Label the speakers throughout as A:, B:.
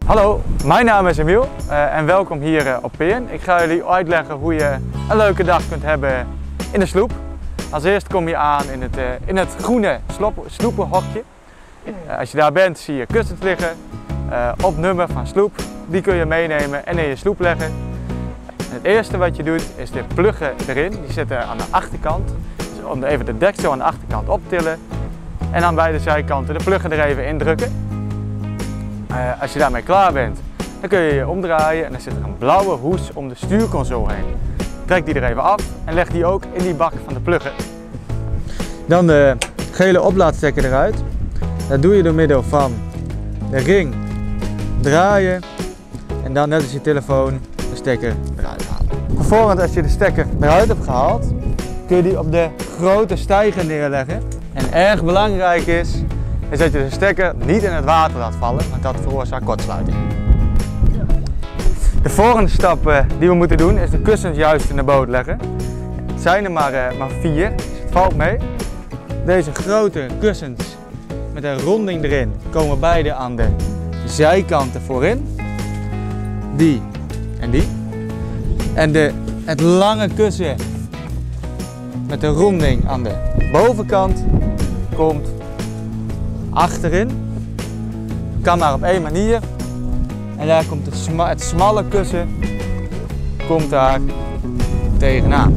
A: Hallo, mijn naam is Emiel en welkom hier op Peern. Ik ga jullie uitleggen hoe je een leuke dag kunt hebben in de sloep. Als eerst kom je aan in het groene sloepenhokje. Als je daar bent zie je kussens liggen op nummer van sloep. Die kun je meenemen en in je sloep leggen. Het eerste wat je doet is de pluggen erin. Die zitten aan de achterkant. Dus om even de deksel aan de achterkant op te tillen. En aan beide zijkanten de pluggen er even indrukken. Als je daarmee klaar bent, dan kun je je omdraaien en dan zit er een blauwe hoes om de stuurconsole heen. Trek die er even af en leg die ook in die bak van de pluggen. Dan de gele oplaadstekker eruit. Dat doe je door middel van de ring draaien en dan net als je telefoon de stekker eruit halen. Vervolgens, als je de stekker eruit hebt gehaald, kun je die op de grote steiger neerleggen. En erg belangrijk is dat je de stekker niet in het water laat vallen, want dat veroorzaakt kortsluiting. De volgende stap die we moeten doen is de kussens juist in de boot leggen. Het zijn er maar 4, dus het valt mee. Deze grote kussens met een ronding erin komen beide aan de zijkanten voorin. Die en die. En het lange kussen met de ronding aan de bovenkant komt achterin. Kan maar op één manier. En daar komt het smalle kussen komt daar tegenaan.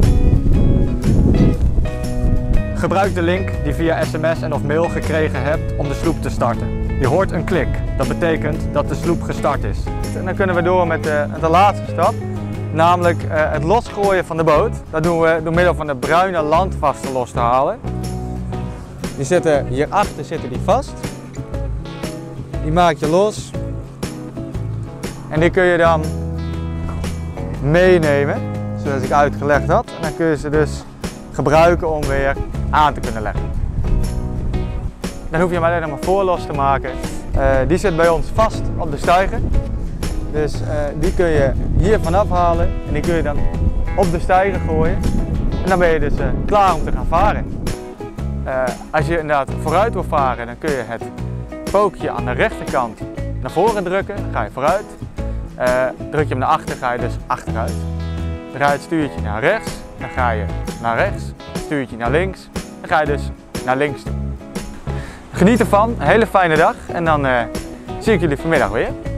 A: Gebruik de link die via sms en of mail gekregen hebt om de sloep te starten. Je hoort een klik. Dat betekent dat de sloep gestart is. En dan kunnen we door met de laatste stap. Namelijk het losgooien van de boot. Dat doen we door middel van de bruine landvasten los te halen. Hierachter zitten die vast. Die maak je los. En die kun je dan meenemen, zoals ik uitgelegd had. En dan kun je ze dus gebruiken om weer aan te kunnen leggen. Dan hoef je hem alleen maar voor los te maken. Die zit bij ons vast op de steiger. Dus die kun je hier vanaf halen en die kun je dan op de steiger gooien. En dan ben je dus klaar om te gaan varen. Als je inderdaad vooruit wil varen, dan kun je het pookje aan de rechterkant naar voren drukken, dan ga je vooruit. Druk je hem naar achter, ga je dus achteruit. Draai je het stuurtje naar rechts, dan ga je naar rechts. Het stuurtje naar links, dan ga je dus naar links toe. Geniet ervan, een hele fijne dag en dan zie ik jullie vanmiddag weer.